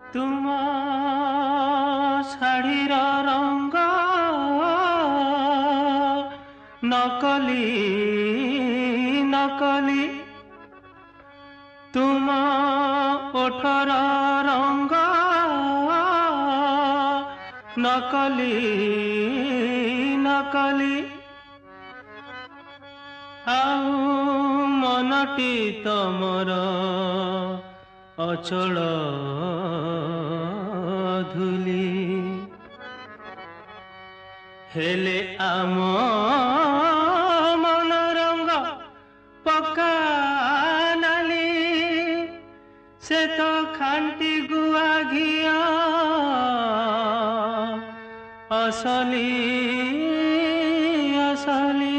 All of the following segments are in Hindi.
तुम शाढ़ीर रंग नकली नकली तुम ओठर रंग नकली नकली आउ मनटी तमर अचल धूली हेले आम मन रंग पक्का नाली से तो खांटी गुआ घिया असली असली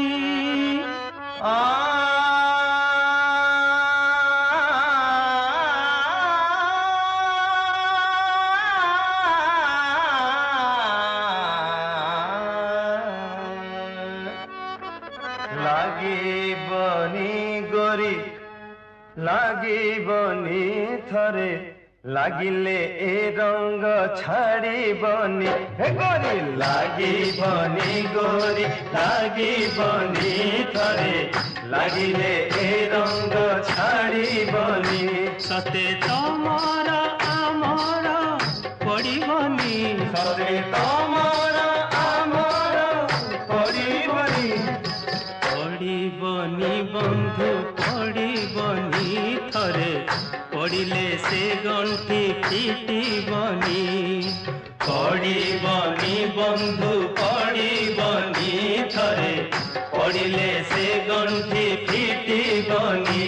लागीबनी गोरी लागीबनी थरे लागिले ए रंग छाड़ीबनी हे गोरी लागीबनी गोरी लागीबनी थरे लागिले ए रंग छाड़ीबनी सते तमर आमर पड़ीबनी सते तमर आमर पड़ीबनी पड़ीबनी बंधु पड़ीबनी थरे पड़िले से गंठी फिटिबनी पड़ीबनी बंधु पड़ीबनी थरे पड़िले से गंठी फिटिबनी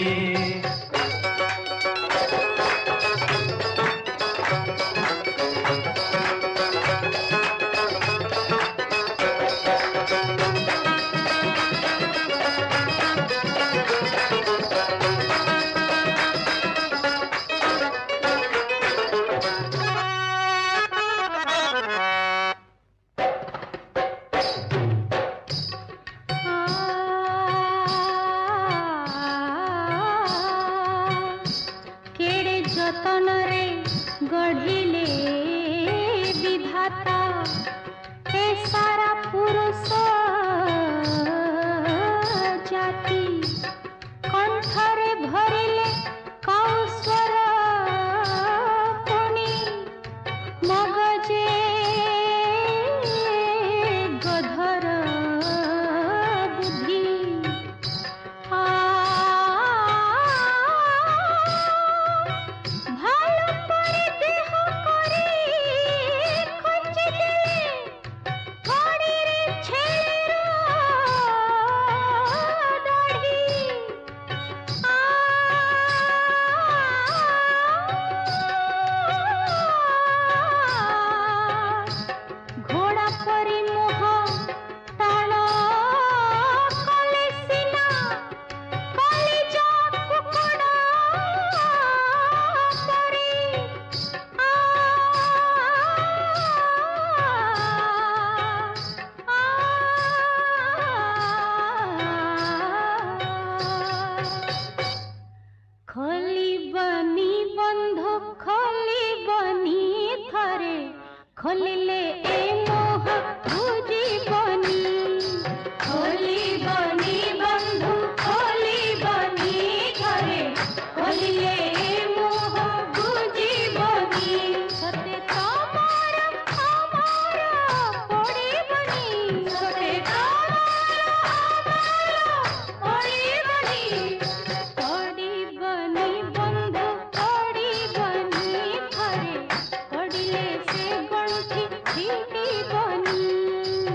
जतन रे गढ़िले विधाता ए सारा पुरुष जाति कंठरे भरिले कौस्वर पुनी मगजे गधर बुद्धि खोलिले ए मोह बुझीबनी खोलिबनी बंधु खोलिबनी घरे खोलिले ए मोह बुझीबनी सते तमर आमर पड़ीबनी सते तमर आमर पड़ीबनी बंधु पड़ीबनी घरे पड़िले से गंठी फिटिबनी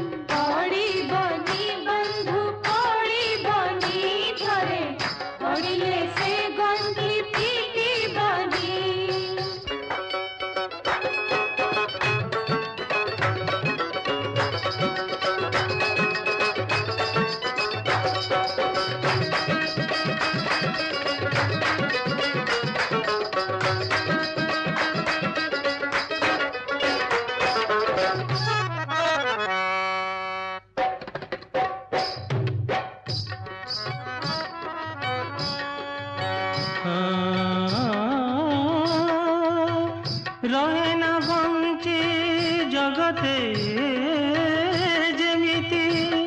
रहे ना बंची जगते जेमिति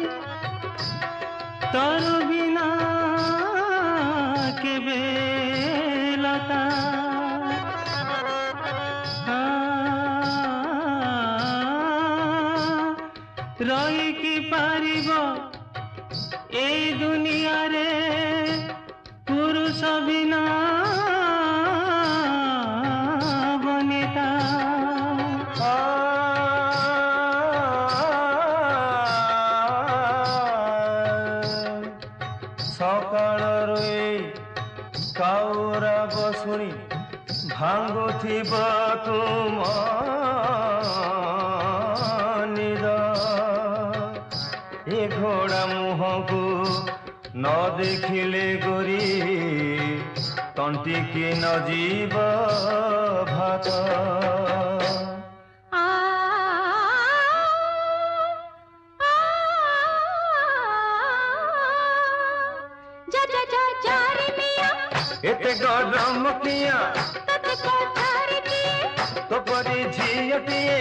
तर बिना केबे लता रही कि पारिब ए दुनिया रे पुरुष बिना बनिता सकाळर काउरा बसुणी भांगुथिब तुम निद ए घोड़ा मुह को न देखिले गोरी तंटी की न जीव भात एते गरम किया तते कोठारे किए तो परी झियटिए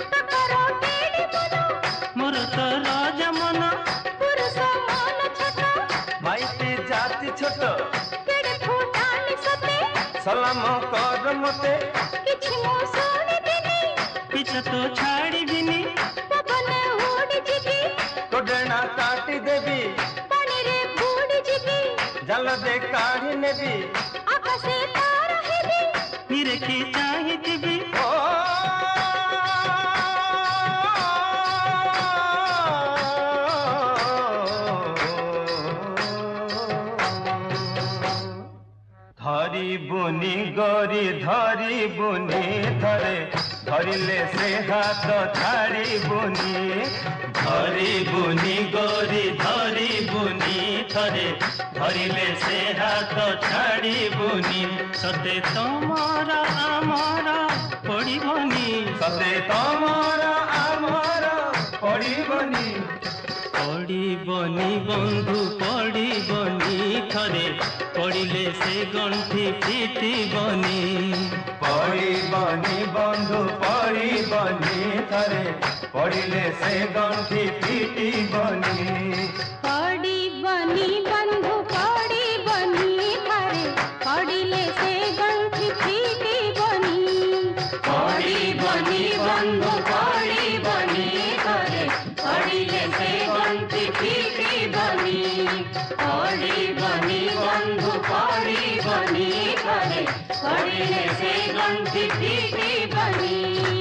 मोर तो राजा मन पुरुष मन छोट माइती जाति छोट केड़े फुटानी सते सलाम कर मते किछि मो सुनि दिनी पीछे तो छाड़ी बिनी पवन उड़ी जिबी तो डेना काटी देवी पानी रे बुड़ी जिबी जल दे काढ़ी नेबी आकाशे तारा हेबी निरखी चाहिथिबी धरी बुनी गरी धरी बुनी थरे धरिले से हाथ छाड़ी बुनी धरी बुनी गोरी धरी बुनी थरे धरिले से हाथ छाड़ी बुनी सते तमरा आमरा पड़िबनी सते तमरा आमरा पड़िबनी पड़िबनी बंधु पड़िबनी थरे पड़िले से गंठी फिटिबनी पड़िबनी बंधु पड़िबनी थरे पड़िले से गंठी फिटिबनी पड़ी बनी बंधु पड़ी बनी थारे पड़िले से गंठी फीटी बनी पड़ी बनी बंधु पड़ी बनी थरे पड़िले से गंठी फिटिबनी पड़ी बनी बंधु पड़ी बनी थरे पड़िले से गंठी फिटिबनी।